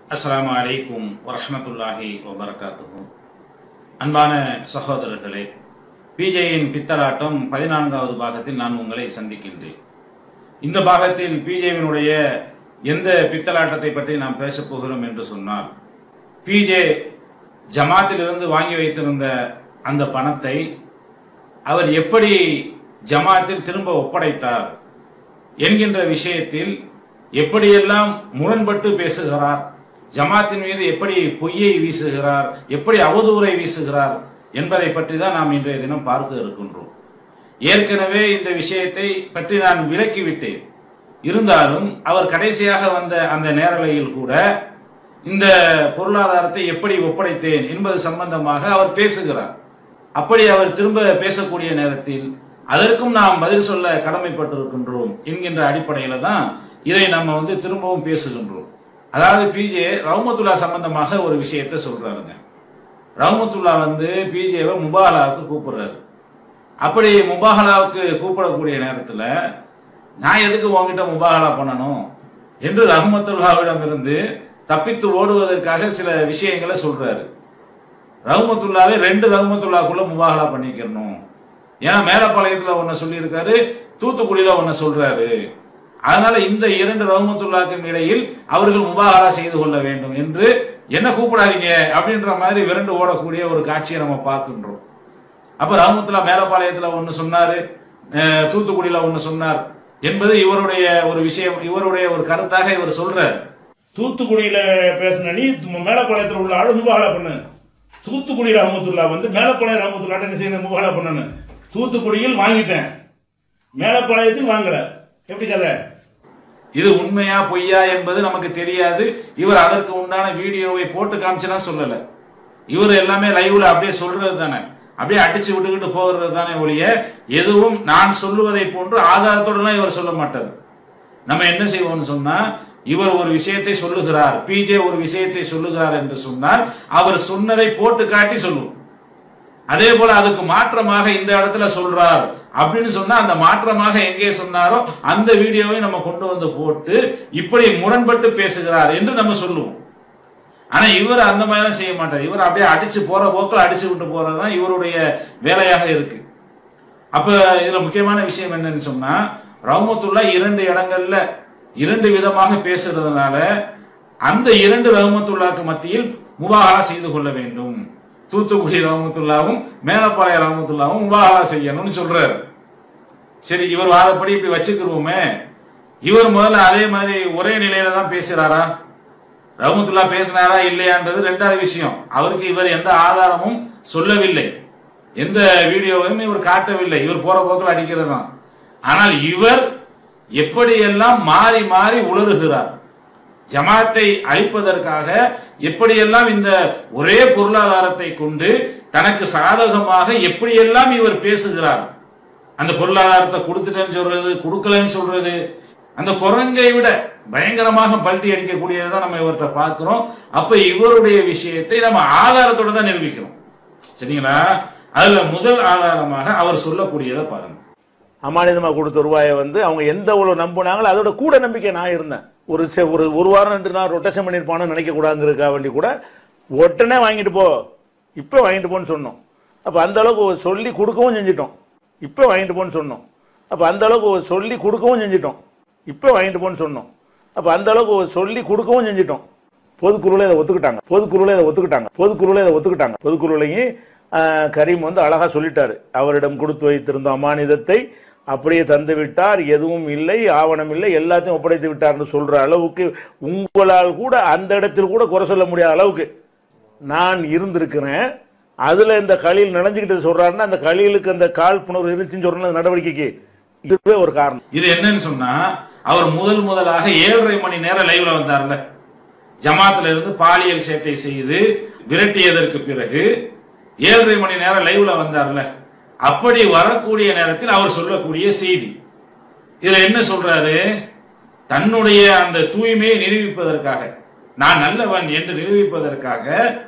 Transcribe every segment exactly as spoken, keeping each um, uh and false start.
அஸ்ஸலாமு அலைக்கும் வரஹ்மத்துல்லாஹி வபரகாத்துஹு. அன்பான சகோதரர்களே, பிஜேயின் பித்தலாட்டம் பதினான்காவது பாகத்தில் நான் உங்களை சந்திக்கின்றேன். இந்த பாகத்தில் பிஜேவினுடைய எந்த பித்தலாட்டத்தை பற்றி நாம் பேசப் போகிறோம் என்று சொன்னால், பிஜே ஜமாத்திலிருந்து வாங்கி வைத்திருந்த அந்த பணத்தை அவர் எப்படி ஜமாத்தில் திரும்ப ஒப்படைத்தார் என்கின்ற விஷயத்தில் எப்படியெல்லாம் முரண்பட்டு பேசுகிறார், ஜமாத்தின் மீது எப்படி பொய்யை வீசுகிறார், எப்படி அவதூறை வீசுகிறார் என்பதை பற்றி தான் நாம் இன்றைய தினம் பார்க்க இருக்கின்றோம். ஏற்கனவே இந்த விஷயத்தை பற்றி நான் விளக்கிவிட்டேன். இருந்தாலும் அவர் கடைசியாக வந்த அந்த நேரலையில் கூட இந்த பொருளாதாரத்தை எப்படி ஒப்படைத்தேன் என்பது சம்பந்தமாக அவர் பேசுகிறார். அப்படி அவர் திரும்ப பேசக்கூடிய நேரத்தில் அதற்கும் நாம் பதில் சொல்ல கடமைப்பட்டிருக்கின்றோம் என்கின்ற அடிப்படையில தான் இதை நம்ம வந்து திரும்பவும் பேசுகின்றோம். அதாவது பிஜே ரஹ்மத்துல்லா சம்பந்தமாக ஒரு விஷயத்தை சொல்றாருங்க. ரஹ்மத்துல்லா வந்து பிஜேவை முபாஹலாவுக்கு கூப்பிடுறாரு. அப்படி முபாஹலாவுக்கு கூப்பிடக்கூடிய நேரத்தில் நான் எதுக்கு உங்ககிட்ட முபாஹலா பண்ணணும் என்று ரஹ்மத்துல்லாவிடம் இருந்து தப்பித்து ஓடுவதற்காக சில விஷயங்களை சொல்றாரு. ரஹ்மத்துல்லாவே ரெண்டு ரஹ்மத்துல்லாக்குள்ள முபாஹலா பண்ணிக்கணும். ஏன்னா மேலப்பாளையத்தில் ஒன்ன சொல்லியிருக்காரு, தூத்துக்குடியில ஒன்ன சொல்றாரு. அதனால இந்த இரண்டு ரஹ்மத்துல்லாக்கும் இடையில் அவர்கள் முபாஹலா செய்து கொள்ள வேண்டும் என்று என்ன கூப்பிடாதீங்க அப்படின்ற மாதிரி விரண்டு ஓடக்கூடிய ஒரு காட்சியை நம்ம பார்க்கின்றோம். அப்ப ரஹ்மத்துல்லா மேலப்பாளையத்துல ஒன்னு சொன்னாரு, தூத்துக்குடியில ஒன்னு சொன்னார் என்பது இவருடைய ஒரு விஷயம், இவருடைய ஒரு கருத்தாக இவர் சொல்றார். தூத்துக்குடியில பேசின நீ மேலப்பாளையத்தில் உள்ள ஆளு முபாஹலா பண்ணு. தூத்துக்குடி ரஹ்மத்துல்லா வந்து மேலப்பாளையம் ரஹ்மத்துல்லா என்ன செய்யணும், முபாஹலா பண்ணணும். தூத்துக்குடியில் வாங்கிட்டேன், மேலப்பாளையத்தில் வாங்கல. எப்படி கதை? இது உண்மையா பொய்யா என்பது நமக்கு தெரியாது. இவர் அதற்கு உண்டான வீடியோவை போட்டு காமிச்சுனா சொல்லல. இவர் எல்லாமே லைவ்ல அப்படியே சொல்றது தானே, அப்படியே அடிச்சு விட்டுக்கிட்டு போகிறது தானே ஒழிய எதுவும் நான் சொல்லுவதை போன்று ஆதாரத்தோடலாம் இவர் சொல்ல மாட்டார். நம்ம என்ன செய்வோம்னு சொன்னா, இவர் ஒரு விஷயத்தை சொல்லுகிறார், பிஜே ஒரு விஷயத்தை சொல்லுகிறார் என்று சொன்னால் அவர் சொன்னதை போட்டு காட்டி சொல்லுவோம். அதே போல அதுக்கு மாற்றமாக இந்த இடத்துல சொல்றார் அப்படின்னு சொன்னா அந்த மாற்றமாக எங்கே சொன்னாரோ அந்த வீடியோவை நம்ம கொண்டு வந்து போட்டு இப்படி முரண்பட்டு பேசுகிறார் என்று நம்ம சொல்லுவோம். ஆனா இவர் அந்த மாதிரி செய்ய மாட்டார். இவர் அப்படியே அடிச்சு போற போக்கில் அடிச்சு விட்டு போறதுதான் இவருடைய வேலையாக இருக்கு. அப்ப இதுல முக்கியமான விஷயம் என்னன்னு சொன்னா, ரஹ்மத்துல்லா இரண்டு இடங்கள்ல இரண்டு விதமாக பேசுறதுனால அந்த இரண்டு ரஹ்மத்துல்லாக்கு மத்தியில் முபாஹலா செய்து கொள்ள வேண்டும். தூத்துக்குடி ரஹ்மத்துல்லாவும் மேலப்பாளைய ரஹ்மத்துல்லாவும் முபாஹலா செய்யணும்னு சொல்றாரு. சரி, இவர் வாதப்படி இப்படி வச்சுக்கிறோமே, இவர் முதல்ல அதே மாதிரி ஒரே நிலையில தான் பேசுறாரா, ரஹ்மத்துல்லா பேசினாரா இல்லையான்றது ரெண்டாவது விஷயம். அவருக்கு இவர் எந்த ஆதாரமும் சொல்லவில்லை, எந்த வீடியோவையும் இவர் காட்டவில்லை, இவர் போற போக்கில் அடிக்கிறது தான். ஆனால் இவர் எப்படியெல்லாம் மாறி மாறி உளறுகிறார், ஜமாத்தை அழிப்பதற்காக எப்படியெல்லாம் இந்த ஒரே பொருளாதாரத்தை கொண்டு தனக்கு சாதகமாக எப்படியெல்லாம் இவர் பேசுகிறார். அந்த பொருளாதாரத்தை கொடுத்துட்டேன்னு சொல்றது, கொடுக்கலன்னு சொல்றது, அந்த குரங்கை விட பயங்கரமாக பல்ட்டி அடிக்கக்கூடியதான் நம்ம இவர்கிட்ட பார்க்கிறோம். அப்ப இவருடைய விஷயத்தை நம்ம ஆதாரத்தோட தான் நிரூபிக்கிறோம். சரிங்களா? அதுல முதல் ஆதாரமாக அவர் சொல்லக்கூடியதை பாருங்க. அமானிதமா கொடுத்த ரூபாயை வந்து அவங்க எந்த அவ்வளவு நம்பினாங்களோ அதோட கூட நம்பிக்கை நான் இருந்தேன். ஒரு ஒரு ஒரு வாரம் ரெண்டு நாள் ரொட்டேஷன் பண்ணிருப்பானு நினைக்க கூடாதுங்கிறதுக்காக வேண்டி கூட உடனே வாங்கிட்டு போ, இப்போ வாங்கிட்டு போன்னு சொன்னோம். அப்ப அந்த அளவுக்கு சொல்லி கொடுக்கவும் செஞ்சிட்டோம். இப்போ வாங்கிட்டு போன்னு சொன்னோம். அப்ப அந்த அளவுக்கு சொல்லி கொடுக்கவும் செஞ்சிட்டோம். இப்போ வாங்கிட்டு போன்னு சொன்னோம். அப்ப அந்த அளவுக்கு சொல்லி கொடுக்கவும் செஞ்சிட்டோம். பொதுக்குழுல இதை ஒத்துக்கிட்டாங்க. பொதுக்குழுல இதை ஒத்துக்கிட்டாங்க. பொதுக்குழுல இதை ஒத்துக்கிட்டாங்க. பொதுக்குழுலையும் கரீம் வந்து அழகா சொல்லிட்டாரு, அவரிடம் கொடுத்து வைத்திருந்த அமானிதத்தை அப்படியே தந்து விட்டார், எதுவும் இல்லை, ஆவணம் இல்லை, எல்லாத்தையும் ஒப்படைத்து விட்டார்னு சொல்ற அளவுக்கு உங்களால் கூட அந்த இடத்தில் கூட குறை சொல்ல முடியாத அளவுக்கு நான் இருந்திருக்கிறேன். அதுல இந்த கலியில் நினைஞ்சுக்கிட்டு சொல்றாருன்னா அந்த கலியிலுக்கு அந்த காழ்ப்புணர்வு இருந்துச்சுன்னு சொல்ற நடவடிக்கைக்கு இதுவே ஒரு காரணம். இது என்னன்னு சொன்னா, அவர் முதல் முதலாக ஏழரை மணி நேரம் லைவ்ல வந்தார்ல, ஜமாத்துல இருந்து பாலியல் சேட்டை செய்து விரட்டியதற்கு பிறகு ஏழரை மணி நேரம் லைவ்ல வந்தார்ல, அப்படி வரக்கூடிய நேரத்தில் அவர் சொல்லக்கூடிய செய்தி இதுல என்ன சொல்றாரு, தன்னுடைய அந்த தூய்மையை நிரூபிப்பதற்காக, நான் நல்லவன் என்று நிரூபிப்பதற்காக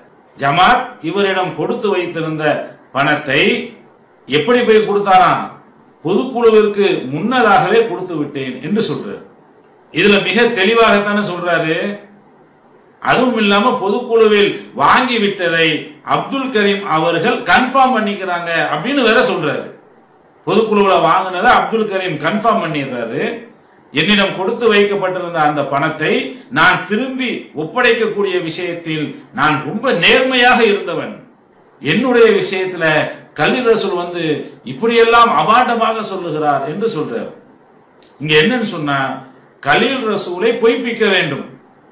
ஜமாத் இவரிடம் கொடுத்து வைத்திருந்த பணத்தை எப்படி போய் கொடுத்தாராம், பொதுக்குழுவிற்கு முன்னதாகவே கொடுத்து விட்டேன் என்று சொல்றாரு. இதுல மிக தெளிவாகத்தானே சொல்றாரு, அதுவும் இல்லாம பொதுக்குழுவில் வாங்கி விட்டதை அப்துல் கரீம் அவர்கள் கன்ஃபார்ம் பண்ணிக்கிறாங்க அப்படின்னு வேற சொல்றாரு. பொதுக்குழுவில் வாங்கினதை அப்துல் கரீம் கன்ஃபார்ம் பண்ணிடுறாரு. என்னிடம் கொடுத்து வைக்கப்பட்டிருந்த அந்த பணத்தை நான் திரும்பி ஒப்படைக்கக்கூடிய விஷயத்தில் நான் ரொம்ப நேர்மையாக இருந்தவன். என்னுடைய விஷயத்துல கலீல் ரசூல் வந்து இப்படியெல்லாம் அபாண்டமாக சொல்லுகிறார் என்று சொல்றார். இங்க என்னன்னு சொன்னா, கலீல் ரசூலை பொய்ப்பிக்க வேண்டும்,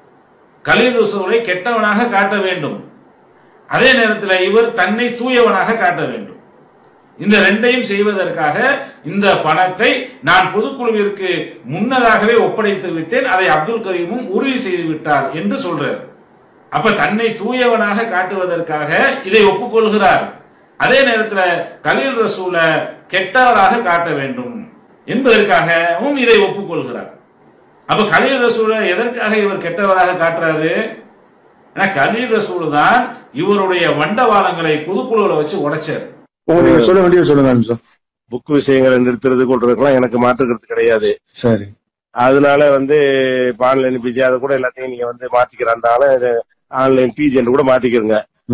கலீல் ரசூலை கெட்டவனாக காட்ட வேண்டும், அதே நேரத்தில் இவர் தன்னை தூயவனாக காட்ட வேண்டும். இந்த ரெண்டையும் செய்வதற்காக இந்த பணத்தை நான் பொதுக்குழுவிற்கு முன்னதாகவே ஒப்படைத்து விட்டேன், அதை அப்துல் கரீமும் உறுதி செய்து விட்டார் என்று சொல்றார். அப்ப தன்னை தூயவனாக காட்டுவதற்காக இதை ஒப்புக்கொள்கிறார். அதே நேரத்தில் கலீல் ரசூலை கெட்டவராக காட்ட வேண்டும் என்பதற்காகவும் இதை ஒப்புக்கொள்கிறார். அப்ப கலீல் ரசூலை எதற்காக இவர் கெட்டவராக காட்டுறாரு? கலீல் ரசூல் தான் இவருடைய வண்டவாளங்களை பொதுக்குழுவில் வச்சு உடைச்சார். நீங்க சொல்ல வேண்டியது சொல்லுங்க. புக் விஷயங்களை நிறுத்துறது கொள்றதுக்கெல்லாம் எனக்கு மாற்றுக்கிறது கிடையாது. சரி, அதனால வந்து ஆன்லைன் பிஜி அதை கூட எல்லாத்தையும் நீங்க வந்து மாத்திக்கிறாண்டாலும் ஆன்லைன் பிஜி கூட மாத்திக்கிறங்க,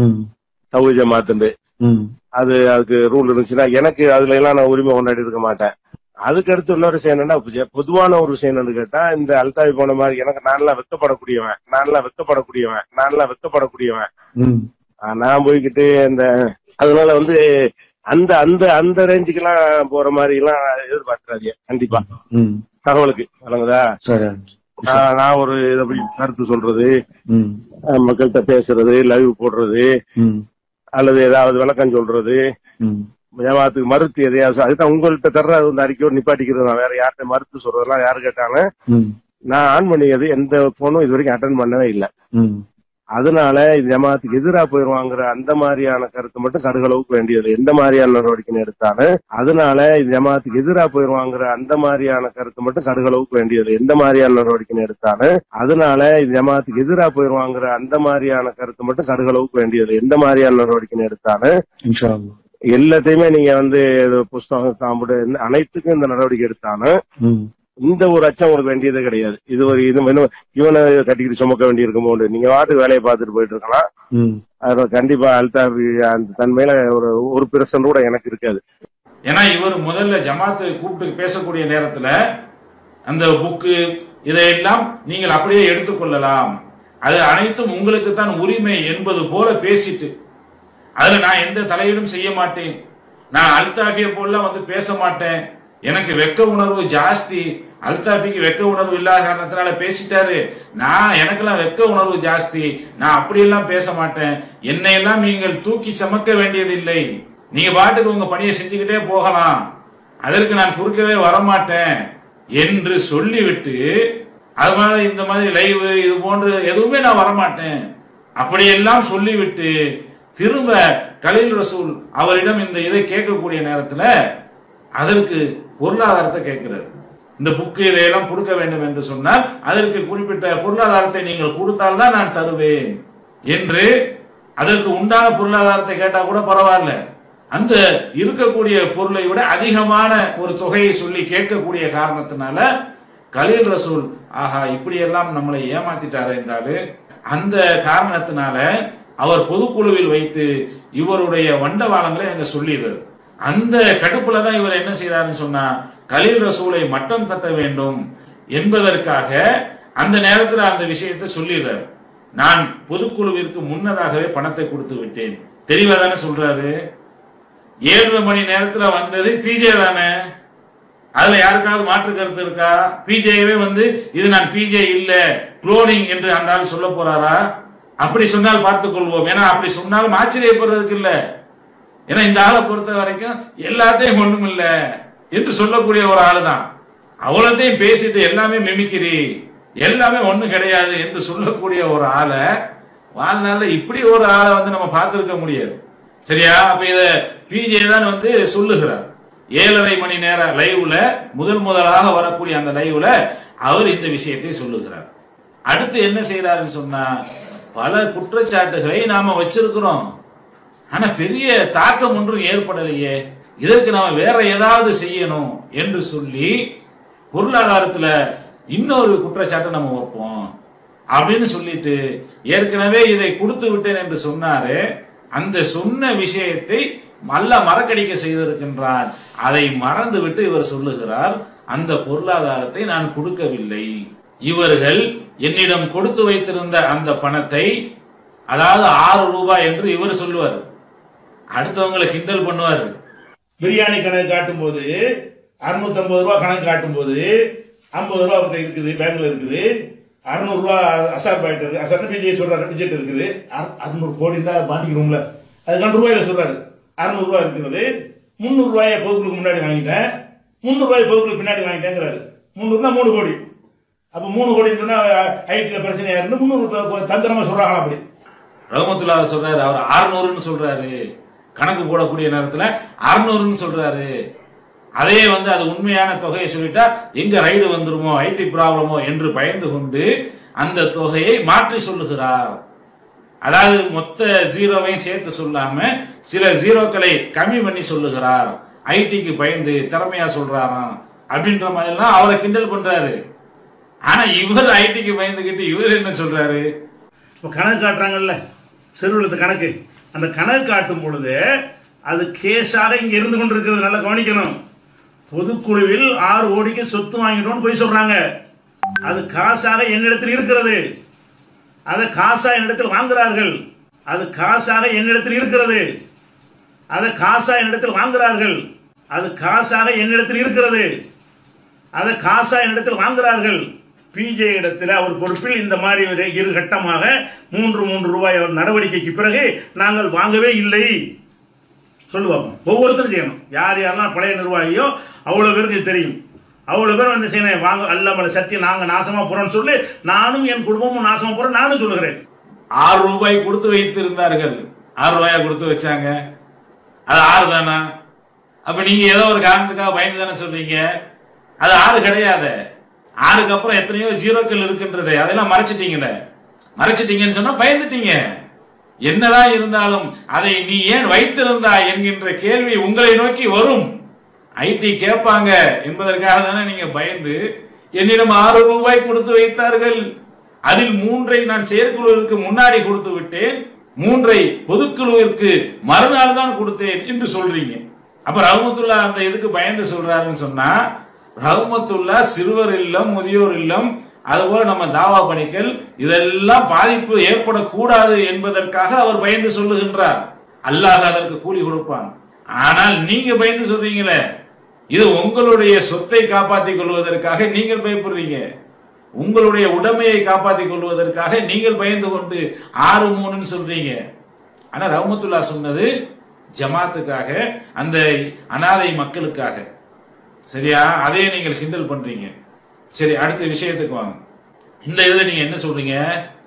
தௌஜ மாத்துண்டு. அது அதுக்கு ரூல் இருந்துச்சுன்னா எனக்கு அதுல எல்லாம் நான் உரிமை கொண்டாடி இருக்க மாட்டேன். அதுக்கு அடுத்து இன்னொரு விஷயம் என்னன்னா, பொதுவான ஒரு விஷயம் என்னன்னு கேட்டா, இந்த அல்தாவி போன மாதிரி எனக்கு நான்லாம் வெக்கப்படக்கூடியவன் நான்லாம் வெக்கப்படக்கூடியவன் நான்லாம் வெக்கப்படக்கூடியவன் நான் போய்கிட்டு இந்த அதனால வந்து அந்த அந்த அந்த ரேஞ்சுக்கு எல்லாம் போற மாதிரி எல்லாம் எதிர்பார்க்கிறாதீங்க. கண்டிப்பா தகவலுக்கு வழங்குதா. நான் ஒரு இதை கருத்து சொல்றது, மக்கள்கிட்ட பேசுறது, லைவ் போடுறது, அல்லது ஏதாவது விளக்கம் சொல்றது, ஜமாத்துக்கு மறுத்து எதையாவது அதுதான் உங்கள்கிட்ட தர்ற அது வந்து அறிக்கையோடு நிப்பாட்டிக்கிறது. நான் வேற யார்கிட்ட மறுத்து சொல்றதெல்லாம் யாரு கேட்டாலும் நான் ஆன் பண்ணியது எந்த போனும் இது வரைக்கும் அட்டன் பண்ணவே இல்லை. அதனால இது ஜமாத்துக்கு எதிராக போயிருவாங்கிற அந்த மாதிரியான கருத்து மட்டும் கடுகளவுக்கு வேண்டியது. எந்த மாதிரியான நடவடிக்கை எடுத்தாலும் அதனால இது ஜமாத்துக்கு எதிராக போயிருவாங்கிற அந்த மாதிரியான கருத்து மட்டும் கடுகளவுக்கு வேண்டியது. எந்த மாதிரியான நடவடிக்கை எடுத்தாலும் அதனால இது ஜமாத்துக்கு எதிராக போயிருவாங்கிற அந்த மாதிரியான கருத்து மட்டும் கடுகளவுக்கு வேண்டியது. எந்த மாதிரியான நடவடிக்கை எடுத்தாலும் எல்லாத்தையுமே நீங்க வந்து புஸ்தகம் சாம்பிடு அனைத்துக்கும் இந்த நடவடிக்கை எடுத்தாலும் இந்த ஒரு அச்சம் உங்களுக்கு வேண்டியதே கிடையாது. இது ஒரு இது இவனை கட்டிக்கிட்டு சுமக்க வேண்டி இருக்கும் போது நீங்க வாட்டுக்கு வேலையை பார்த்துட்டு போயிட்டு இருக்கலாம். அது கண்டிப்பா அல்தாவி அந்த தன்மையில ஒரு ஒரு பிரச்சனை கூட எனக்கு இருக்காது. ஏன்னா இவர் முதல்ல ஜமாத்து கூப்பிட்டு பேசக்கூடிய நேரத்துல அந்த புக்கு இதையெல்லாம் நீங்கள் அப்படியே எடுத்துக்கொள்ளலாம், அது அனைத்தும் உங்களுக்கு தான் உரிமை என்பது போல பேசிட்டு, அதுல நான் எந்த தலையீடும் செய்ய மாட்டேன், நான் அல்தாஃபியை போல வந்து பேச மாட்டேன், எனக்கு வெக்க உணர்வு ஜாஸ்தி, அல்தாஃபிக்கு வெக்க உணர்வு இல்லாத காரணத்தினால பேசிட்டாரு, நான் எனக்கெல்லாம் வெக்க உணர்வு ஜாஸ்தி, நான் அப்படியெல்லாம் பேச மாட்டேன், என்னையெல்லாம் நீங்கள் தூக்கி சமக்க வேண்டியதில்லை, நீங்க பாட்டுக்கு உங்க பணியை செஞ்சுக்கிட்டே போகலாம், அதற்கு நான் குறுக்கவே வரமாட்டேன் என்று சொல்லிவிட்டு, அதனால இந்த மாதிரி லைவ் இது போன்று எதுவுமே நான் வரமாட்டேன் அப்படியெல்லாம் சொல்லிவிட்டு திரும்ப கலீல் ரசூல் அவரிடம் இந்த இதை கேட்கக்கூடிய நேரத்தில் அதற்கு பொருளாதாரத்தை கேட்கிறார். இந்த புக்கு இதையெல்லாம் கொடுக்க வேண்டும் என்று சொன்னால் அதற்கு குறிப்பிட்ட பொருளாதாரத்தை நீங்கள் கொடுத்தால்தான் நான் தருவேன் என்று, அதற்கு உண்டான பொருளாதாரத்தை கேட்டா கூட பரவாயில்ல, அந்த இருக்கக்கூடிய பொருளை விட அதிகமான ஒரு தொகையை சொல்லி கேட்கக்கூடிய காரணத்தினால கலீல் ரசூல் ஆஹா இப்படியெல்லாம் நம்மளை ஏமாத்திட்டாரு என்றாலும் அந்த காரணத்தினால அவர் பொதுக்குழுவில் வைத்து இவருடைய வண்டவாளங்களை அங்க சொல்லிடுறாரு. அந்த கடுப்புல தான் இவர் என்ன செய்யறாருன்னு சொன்னா, கலீல் ரசூலை மட்டம் தட்ட வேண்டும் என்பதற்காக அந்த நேரத்தில் அந்த விஷயத்தை சொல்லிடுறாரு. நான் பொதுக்குழுவிற்கு முன்னதாகவே பணத்தை கொடுத்து விட்டேன், தெளிவா தானே சொல்றாரு. ஏழு மணி நேரத்துல வந்தது பிஜே தானே, அதுல யாருக்காவது மாற்று கருத்து இருக்கா? பிஜேவே வந்து இது நான் பிஜே இல்ல குளோனிங் என்று அந்த ஆள் சொல்ல போறாரா? அப்படி சொன்னால் பார்த்துக் கொள்வோம். ஏன்னா அப்படி சொன்னாலும் ஆச்சரியப்படுறதுக்கு இல்ல, ஏன்னா இந்த ஆளை பொறுத்த வரைக்கும் எல்லாத்தையும் ஒண்ணும் இல்ல என்று சொல்லக்கூடிய ஒரு ஆளு தான். அவ்வளோத்தையும் பேசிட்டு எல்லாமே மிமிக்கிறி எல்லாமே ஒண்ணும் கிடையாது என்று சொல்லக்கூடிய ஒரு ஆளை வாழ்நாள்ல இப்படி ஒரு ஆளை வந்து நம்ம பார்த்திருக்க முடியாது. சரியா? அப்ப இத பிஜே தான் வந்து சொல்லுகிறார். ஏழரை மணி நேர லைவ்ல முதல் முதலாக வரக்கூடிய அந்த லைவ்ல அவர் இந்த விஷயத்தை சொல்லுகிறார். அடுத்து என்ன செய்யறாருன்னு சொன்னா, பல குற்றச்சாட்டுகளை நாம வச்சிருக்கிறோம், ஆனா பெரிய தாக்கம் ஒன்றும் ஏற்படலையே, இதற்கு நாம வேற ஏதாவது செய்யணும் என்று சொல்லி பொருளாதாரத்துல இன்னொரு குற்றச்சாட்டை நம்ம வைப்போம். அப்படின்னு சொல்லிட்டு ஏற்கனவே இதை கொடுத்து விட்டேன் என்று சொன்னாரு. அந்த சொன்ன விஷயத்தை அல்லாஹ் மறக்கடிக்க செய்திருக்கின்றான். அதை மறந்து விட்டு இவர் சொல்லுகிறார், அந்த பொருளாதாரத்தை நான் கொடுக்கவில்லை. இவர்கள் என்னிடம் கொடுத்து வைத்திருந்த அந்த பணத்தை, அதாவது ஆறு ரூபாய் என்று இவர் சொல்லுவார், அடுத்தவங்களை கிண்டல் பண்ணுவார். பிரியாணி கணக்கு காட்டும் போது அறுநூத்தி ஐம்பது ரூபாய் கணக்கு காட்டும் போது ஐம்பது ரூபாய் இருக்குது, பேங்க்ல இருக்குது. அறுநூறு ரூபாய் அசார் பாயிட்டு இருக்கு, அசார் பிஜே சொல்றாரு, பிஜெட் இருக்குது. அறுநூறு கோடி தான் மாட்டிக்கிறோம்ல, அதுக்கான ரூபாயில சொல்றாரு. அறுநூறு ரூபாய் இருக்கிறது, முந்நூறு ரூபாயை பொதுக்குழுக்கு முன்னாடி வாங்கிட்டேன், முந்நூறு ரூபாய் பொதுக்குழு பின்னாடி வாங்கிட்டேங்கிறாரு. முந்நூறுனா மூணு கோடி. அப்ப மூணு கோடின்னு சொன்னா ஐடில பிரச்சனையா இருந்து முந்நூறு தந்திரமா சொல்றாங்க. அப்படி ரஹ்மத்துல்லாஹி சொல்றாரு, அவர் அறுநூறுன்னு சொல்றாரு, கணக்கு போடக்கூடிய நேரத்துல அறுநூறுன்னு சொல்றாரு. அதே வந்து அது உண்மையான தொகையை சொல்லிட்டா எங்க ரைடு வந்துருமோ, ஐடி ப்ராப்ளமோ என்று பயந்து கொண்டு அந்த தொகையை மாற்றி சொல்லுகிறார். அதாவது மொத்த ஜீரோவையும் சேர்த்து சொல்லாம சில ஜீரோக்களை கம்மி பண்ணி சொல்லுகிறார். ஐடிக்கு பயந்து திறமையா சொல்றாராம் அப்படின்ற மாதிரிலாம் அவரை கிண்டல் பண்றாரு. ஆனா இவர் ஐடிக்கு பயந்துகிட்டு இவர் என்ன சொல்றாரு, கணக்கு காட்டுறாங்கல்ல செருவலத்து கணக்கு, அந்த கணக்கு காட்டும் பொழுது அது கேஸாக இங்க இருந்து கொண்டிருக்கிறது. நல்லா கவனிக்கணும். பொதுக்குழுவில் ஆறு கோடிக்கு சொத்து வாங்கிட்டோம்னு போய் சொல்றாங்க. அது காசாக என்னிடத்தில் இருக்கிறது, அதை காசா என்னிடத்தில் வாங்குறார்கள். அது காசாக என்னிடத்தில் இருக்கிறது, அதை காசா என்னிடத்தில் வாங்குறார்கள். அது காசாக என்னிடத்தில் இருக்கிறது, அதை காசா என்னிடத்தில் வாங்குறார்கள். பிஜே இடத்துல அவர் பொறுப்பில் இந்த மாதிரி இரு கட்டமாக மூன்று மூன்று ரூபாய் நடவடிக்கைக்கு பிறகு நாங்கள் வாங்கவே இல்லை சொல்லுவாங்க. ஒவ்வொருத்தரும் செய்யணும். யார் யாரெல்லாம் பழைய நிர்வாகியோ அவ்வளவு பேருக்கு தெரியும். அவ்வளவு பேர் வந்து செய்யணும். வாங்க அல்ல சத்தியம், நாங்க நாசமா போறோம்னு சொல்லி நானும் என் குடும்பமும் நாசமா போறோம் நானும் சொல்லுகிறேன். ஆறு ரூபாய் கொடுத்து வைத்திருந்தார்கள், ஆறு ரூபாயா கொடுத்து வச்சாங்க, அது ஆறு தானா? அப்ப நீங்க ஏதோ ஒரு காரணத்துக்காக பயந்து தானே சொல்றீங்க. அது ஆறு கிடையாது. ஆறுக்கு அப்புறம் எத்தனையோ ஜீரோக்கள் இருக்கின்றது, அதெல்லாம் மறைச்சிட்டீங்கல்ல. மறைச்சிட்டீங்கன்னு சொன்னா பயந்துட்டீங்க. என்னதான் இருந்தாலும் அதை நீ ஏன் வைத்திருந்தா என்கின்ற கேள்வி உங்களை நோக்கி வரும். ஐடி கேட்பாங்க என்பதற்காக தானே நீங்க பயந்து என்னிடம் ஆறு ரூபாய் கொடுத்து வைத்தார்கள், அதில் மூன்றை நான் செயற்குழுவிற்கு முன்னாடி கொடுத்து விட்டேன், மூன்றை பொதுக்குழுவிற்கு மறுநாள் தான் கொடுத்தேன் என்று சொல்றீங்க. அப்ப ரஹ்மத்துல்லா அந்த இதுக்கு பயந்து சொல்றாருன்னு சொன்னா, ரஹ்மத்துல்லா சிறுவர் இல்லம், முதியோர் இல்லம், அதுபோல நம்ம தாவா பணிகள் இதெல்லாம் பாதிப்பு ஏற்படக்கூடாது என்பதற்காக அவர் பயந்து சொல்லுகின்றார். அல்லாஹ் அதற்கு கூலி கொடுப்பான். ஆனால் நீங்க பயந்து சொல்றீங்களே, இது உங்களுடைய சொத்தை காப்பாற்றிக் கொள்வதற்காக நீங்கள் பயப்படுறீங்க, உங்களுடைய உடைமையை காப்பாற்றிக் கொள்வதற்காக நீங்கள் பயந்து கொண்டு ஆறு மூணுன்னு சொல்றீங்க. ஆனா ரஹ்மத்துல்லா சொன்னது ஜமாத்துக்காக, அந்த அனாதை மக்களுக்காக. சரியா? அதே நீங்கள் கிண்டல் பண்றீங்க. சரி, அடுத்த விஷயத்துக்கு வாங்க. இந்த இதுல நீங்க என்ன சொல்றீங்க,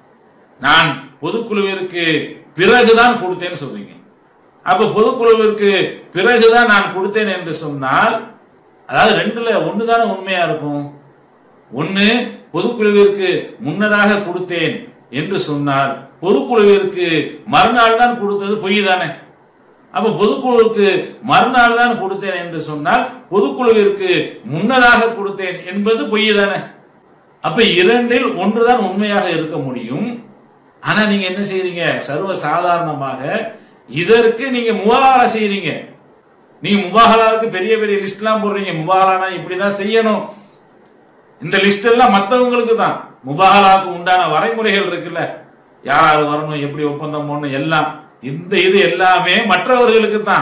நான் பொதுக்குழுவிற்கு பிறகுதான் கொடுத்தேன்னு சொல்றீங்க. அப்ப பொதுக்குழுவிற்கு பிறகுதான் நான் கொடுத்தேன் என்று சொன்னால், அதாவது ரெண்டுல ஒண்ணுதானே உண்மையா இருக்கும். ஒண்ணு பொதுக்குழுவிற்கு முன்னதாக கொடுத்தேன் என்று சொன்னால் பொதுக்குழுவிற்கு மறுநாள் தான் கொடுத்தது பொய் தானே. அப்ப பொதுக்குழுவுக்கு மறுநாள் தான் கொடுத்தேன் என்று சொன்னால் பொதுக்குழுவிற்கு முன்னதாக கொடுத்தேன் என்பது பொய் தானே. அப்ப இரண்டில் ஒன்றுதான் உண்மையாக இருக்க முடியும். ஆனா நீங்க என்ன செய்றீங்க, சர்வ சாதாரணமாக இதற்கு நீங்க முபாஹலா செய்றீங்க. நீங்க முபாஹலாவுக்கு பெரிய பெரிய லிஸ்ட் எல்லாம் போடுறீங்க. முபாஹலானா இப்படிதான் செய்யணும், இந்த லிஸ்ட் எல்லாம் மற்றவங்களுக்கு தான். முபாஹலாவுக்கு உண்டான வரைமுறைகள் இருக்குல்ல, யாராவது வரணும், எப்படி ஒப்பந்தம் போடணும், எல்லாம் இந்த இது எல்லாமே மற்றவர்களுக்கு தான்.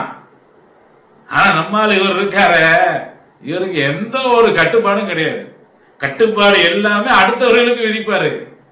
ஆனா நம்மால் இவர் இருக்காரு, இவருக்கு எந்த ஒரு கட்டுப்பாடும் கிடையாது. கட்டுப்பாடு எல்லாமே அடுத்தவர்களுக்கு விதிப்பாரு.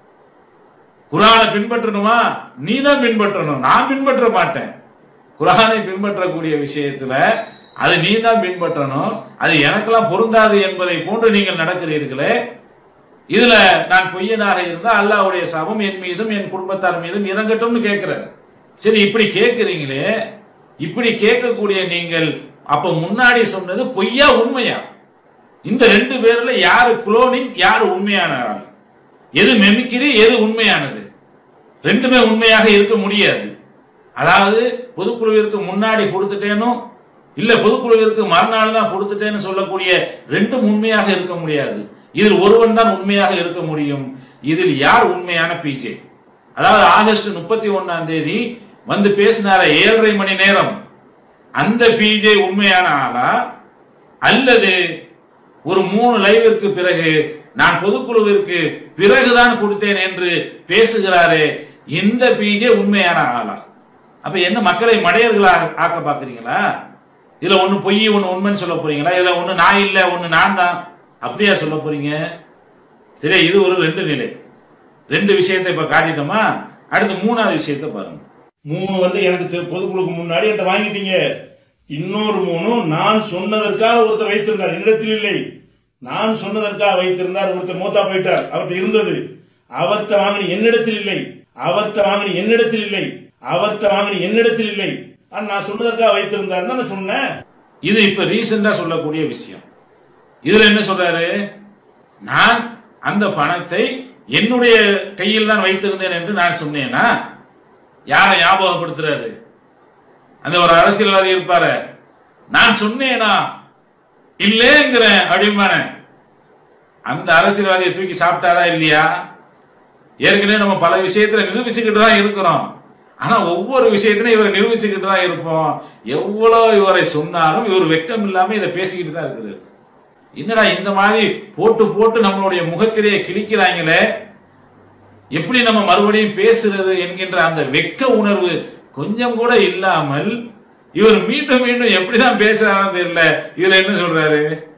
குர்ஆனை பின்பற்றணுமா, நீ தான் பின்பற்றணும், நான் பின்பற்ற மாட்டேன். குர்ஆனை பின்பற்றக்கூடிய விஷயத்துல அது நீ தான் பின்பற்றணும், அது எனக்கெல்லாம் பொருந்தாது என்பதை போன்று நீங்கள் நடக்கிறீர்களே, இதுல நான் பொய்யனாக இருந்தா அல்லாஹ்வுடைய சாபம் என் மீதும் என் குடும்பத்தார் மீதும் இறங்கட்டும்னு கேட்கிறார். சரி, இப்படி கேட்கிறீங்களே, இப்படி கேட்கக்கூடிய நீங்கள் அப்ப முன்னாடி சொன்னது பொய்யா உண்மையா? இந்த ரெண்டு பேர்ல யாரு குளோனிங், யாரு உண்மையான ஆள், எது மெமிக்கிரி, எது உண்மையானது? ரெண்டுமே உண்மையாக இருக்க முடியாது. அதாவது பொதுக்குழுவிற்கு முன்னாடி கொடுத்துட்டேனோ இல்ல பொதுக்குழுவிற்கு மறுநாள் தான் கொடுத்துட்டேன்னு சொல்லக்கூடிய ரெண்டும் உண்மையாக இருக்க முடியாது. இதில் ஒருவன் தான் உண்மையாக இருக்க முடியும். இதில் யார் உண்மையான பிஜே? அதாவது ஆகஸ்ட் முப்பத்தி ஒன்னாம் தேதி வந்து பேசினார ஏழரை மணி நேரம், அந்த பிஜே உண்மையான ஆளா, அல்லது ஒரு மூணு லைவிற்கு பிறகு நான் பொதுக்குழுவிற்கு பிறகுதான் கொடுத்தேன் என்று பேசுகிறாரே இந்த பிஜே உண்மையான ஆளா? அப்ப என்ன மக்களை மடையர்களாக ஆக்க பாக்குறீங்களா? இதுல ஒண்ணு பொய் ஒண்ணு உண்மைன்னு சொல்ல போறீங்களா? இதுல ஒண்ணு நான் இல்ல ஒண்ணு நான் தான் அப்படியா சொல்ல போறீங்க? சரி, இது ஒரு ரெண்டு நிலை. ரெண்டு விஷயத்தை இப்ப காட்டிட்டோமா, அடுத்து மூணாவது விஷயத்தை பாருங்க. மூணு வந்து எனக்கு பொதுக்குழுக்கு முன்னாடி என்கிட்ட வாங்கிட்டீங்க. இன்னொரு மூணு நான் சொன்னதற்காக ஒருத்தர் வைத்திருந்தார், என்னிடத்தில் இல்லை. நான் சொன்னதற்காக வைத்திருந்தார், ஒருத்தர் மூத்தா போயிட்டார், அவர்கிட்ட இருந்தது. அவர்கிட்ட வாங்கின என்னிடத்தில் இல்லை, அவர்கிட்ட வாங்கின என்னிடத்தில் இல்லை, அவர்கிட்ட வாங்கின என்னிடத்தில் இல்லை. நான் சொன்னதற்காக வைத்திருந்தார் தான் நான் சொன்னேன். இது இப்ப ரீசெண்டா சொல்லக்கூடிய விஷயம். இதுல என்ன சொல்றாரு? நான் அந்த பணத்தை என்னுடைய கையில் தான் வைத்திருந்தேன் என்று நான் சொன்னேனா? யாரை ஞாபகப்படுத்துறாரு? அந்த ஒரு அரசியல்வாதி இருப்பாரு, நான் சொன்னேனா இல்லேங்கிற அப்படிமான அந்த அரசியல்வாதியை தூக்கி சாப்பிட்டாரா இல்லையா? ஏற்கனவே நம்ம பல விஷயத்துல நிரூபிச்சுக்கிட்டு தான் இருக்கிறோம். ஆனா ஒவ்வொரு விஷயத்திலும் இவரை நிரூபிச்சுக்கிட்டு தான் இருப்போம். எவ்வளவு இவரை சொன்னாலும் இவர் வெக்கம் இல்லாம இதை பேசிக்கிட்டு தான் இருக்குது. என்னடா இந்த மாதிரி போட்டு போட்டு நம்மளுடைய முகத்திலேயே கிழிக்கிறாங்களே, எப்படி நம்ம மறுபடியும் பேசுறது என்கின்ற அந்த வெக்க உணர்வு கொஞ்சம் கூட இல்லாமல் இவர் மீண்டும் மீண்டும் எப்படிதான் பேசுறாருன்னு தெரியல. இதுல என்ன சொல்றாரு?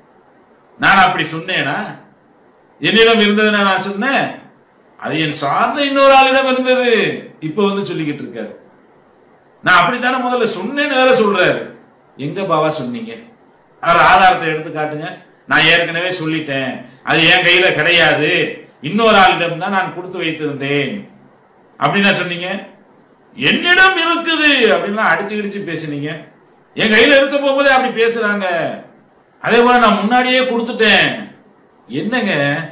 நான் அப்படி சொன்னேனா? என்னிடம் இருந்ததுன்னா நான் சொன்னேன், அது என் சார்ந்த இன்னொரு ஆளிடம் இருந்தது. இப்ப வந்து சொல்லிக்கிட்டு இருக்காரு நான் அப்படித்தானே முதல்ல சொன்னேன்னு வேற சொல்றாரு. எங்க பாவா சொன்னீங்க? அவர் ஆதாரத்தை எடுத்து காட்டுங்க. நான் ஏற்கனவே சொல்லிட்டேன், அது என் கையில கிடையாது, இன்னொரு ஆளிடம் தான் நான் கொடுத்து வைத்திருந்தேன் அப்படின்னா சொன்னீங்க. என்னிடம் இருக்குது அப்படின்னா அடிச்சு கிடிச்சு பேசுனீங்க. என் கையில இருக்க போகும்போதே அப்படி பேசுறாங்க. அதே போல நான் முன்னாடியே கொடுத்துட்டேன். என்னங்க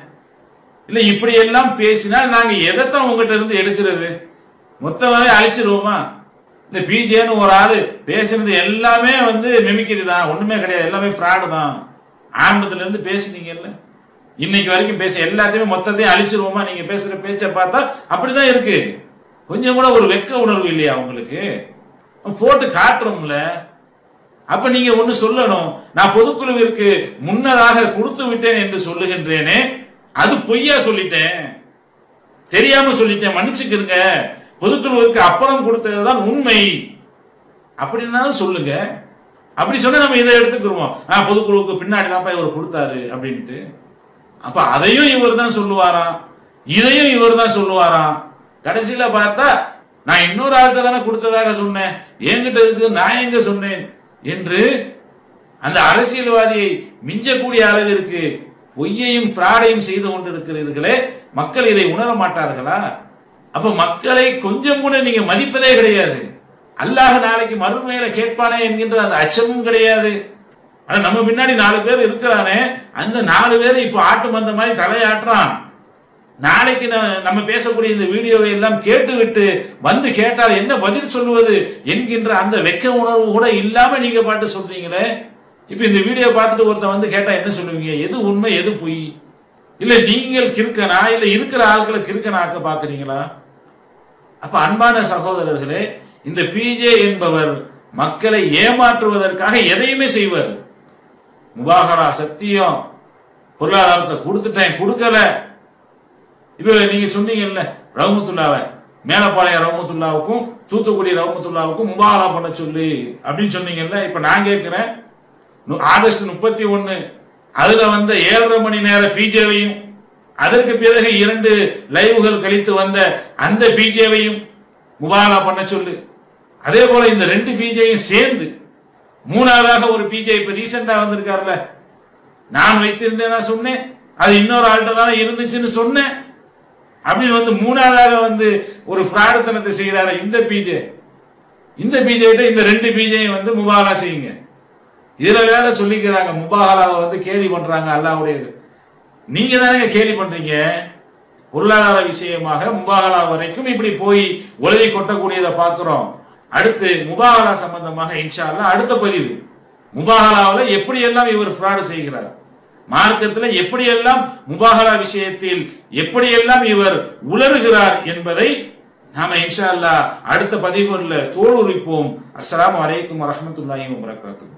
இல்ல இப்படி எல்லாம் பேசினால் நாங்க எதைத்தான் உங்ககிட்ட இருந்து எடுக்கிறது? மொத்தமாவே அழிச்சிருவோமா? இந்த பிஜேன்னு ஒரு ஆளு பேசுறது எல்லாமே வந்து மிமிக்ரி தான், ஒண்ணுமே கிடையாது, எல்லாமே ஃப்ராடு தான். ஆரம்பத்துல இருந்து பேசினீங்கல்ல, இன்னைக்கு வரைக்கும் பேச எல்லாத்தையுமே மொத்தத்தையும் அழிச்சிருவோமா? நீங்க பேசுற பேச்சை பார்த்தா அப்படிதான் இருக்கு. கொஞ்சம் கூட ஒரு வெக்க உணர்வு இல்லையா உங்களுக்கு? போட்டு காட்டுறோம்ல. அப்ப நீங்க ஒண்ணு சொல்லணும், நான் பொதுக்குழுவிற்கு முன்னதாக கொடுத்து விட்டேன் என்று சொல்லுகின்றேனே, அது பொய்யா சொல்லிட்டேன், தெரியாம சொல்லிட்டேன், மன்னிச்சுக்கிறங்க, பொதுக்குழுவிற்கு அப்புறம் கொடுத்ததுதான் உண்மை அப்படின்னா சொல்லுங்க. அப்படி சொன்னா நம்ம இதை எடுத்துக்கிறோம், பொதுக்குழுவுக்கு பின்னாடி தான் இவர் கொடுத்தாரு அப்படின்ட்டு. அப்ப அதையும் இவர் தான் சொல்லுவாராம், இதையும் இவர் தான் சொல்லுவாராம். கடைசியில பார்த்தா நான் இன்னொரு ஆள்கிட்ட தானே கொடுத்ததாக சொன்னேன், என்கிட்ட இருக்கு, நான் எங்க சொன்னேன் என்று அந்த அரசியல்வாதியை மிஞ்சக்கூடிய அளவிற்கு பொய்யையும் ஃப்ராடையும் செய்து கொண்டிருக்கிறீர்களே, மக்கள் இதை உணர மாட்டார்களா? அப்ப மக்களை கொஞ்சம் கூட நீங்க மதிப்பதே கிடையாது. அல்லாஹ் நாளைக்கு மறுமையில கேட்பானே என்கின்ற அந்த அச்சமும் கிடையாது. ஆனா நம்ம பின்னாடி நாலு பேர் இருக்கிறானே, அந்த நாலு பேர் இப்ப ஆட்டு மந்த மாதிரி தலையாட்டுறான். நாளைக்கு நம்ம பேசக்கூடிய இந்த வீடியோவை எல்லாம் கேட்டு விட்டு வந்து கேட்டால் என்ன பதில் சொல்லுவது என்கின்ற அந்த வெக்க உணர்வு கூட இல்லாம நீங்க பாட்டு சொல்றீங்களே. இப்ப இந்த வீடியோ பார்த்துட்டு ஒருத்தன் வந்து கேட்டா என்ன சொல்லுவீங்க? எது உண்மை எது பொய்? இல்ல நீங்கள் கிறுக்கனா, இல்ல இருக்கிற ஆட்களை கிறுக்கனாக்க பாக்குறீங்களா? அப்ப அன்பான சகோதரர்களே, இந்த பிஜே என்பவர் மக்களை ஏமாற்றுவதற்காக எதையுமே செய்வார். முபாகரா சத்தியம், பொருளாதாரத்தை கொடுத்துட்டேன், கொடுக்கல. இப்ப நீங்க சொன்னீங்கல்ல ரஹ்மத்துல்லாவை, மேலப்பாளையம் ரஹ்மத்துல்லாவுக்கும் தூத்துக்குடி ரஹ்மத்துல்லாவுக்கும் முபாகரா பண்ண சொல்லி அப்படின்னு சொன்னீங்கல்ல. இப்ப நான் கேட்கிறேன், ஆகஸ்ட் முப்பத்தி ஒன்னு அதுல வந்த ஏழரை மணி நேர பிஜேவையும் அதற்கு பிறகு இரண்டு லைவ்கள் கழித்து வந்த அந்த பிஜேவையும் முபாகரா பண்ண சொல்லு. அதே போல இந்த ரெண்டு பிஜேயும் சேர்ந்து மூணாவதாக ஒரு பிஜே இப்ப ரீசெண்டா வந்திருக்காருல, நான் வைத்திருந்தேன், நான் சொன்னேன், அது இன்னொரு ஆள்கிட்ட தானே இருந்துச்சுன்னு சொன்னேன் அப்படின்னு வந்து மூணாவதாக வந்து ஒரு ஃப்ராடுத்தனத்தை செய்யறாரு இந்த பிஜே. இந்த பிஜே இந்த ரெண்டு பிஜேயும் வந்து முபாகரா செய்யுங்க. இதுல வேற சொல்லிக்கிறாங்க, முபாகராவை வந்து கேலி பண்றாங்க அல்லாஹ்வுடையது. நீங்க தானே கேலி பண்றீங்க. பொருளாதார விஷயமாக முபாகரா வரைக்கும் இப்படி போய் உலகை கொட்டக்கூடியதை பார்க்கிறோம். அடுத்து முபாகரா சம்பந்தமாக இன்ஷா அல்லாஹ் அடுத்த பதிவு, முபாகராவில் எப்படி எல்லாம் இவர் ஃப்ராடு செய்கிறார், மார்க்கத்தில் எப்படியெல்லாம் முபாஹலா விஷயத்தில் எப்படியெல்லாம் இவர் உலருகிறார் என்பதை நாம இன்ஷா அல்லாஹ் அடுத்த பதிவுகளில் தோலுரிப்போம். அஸ்ஸலாமு அலைக்கும் வரஹ்மத்துல்லாஹி வபரகாத்துஹு.